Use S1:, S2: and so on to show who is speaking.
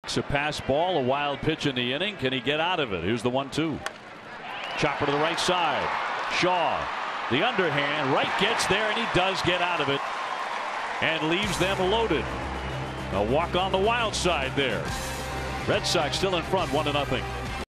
S1: A pass ball, a wild pitch in the inning. Can he get out of it? Here's the 1-2. Chopper to the right side. Shaw, the underhand. Wright gets there, and he does get out of it and leaves them loaded. A walk on the wild side there. Red Sox still in front, 1-0.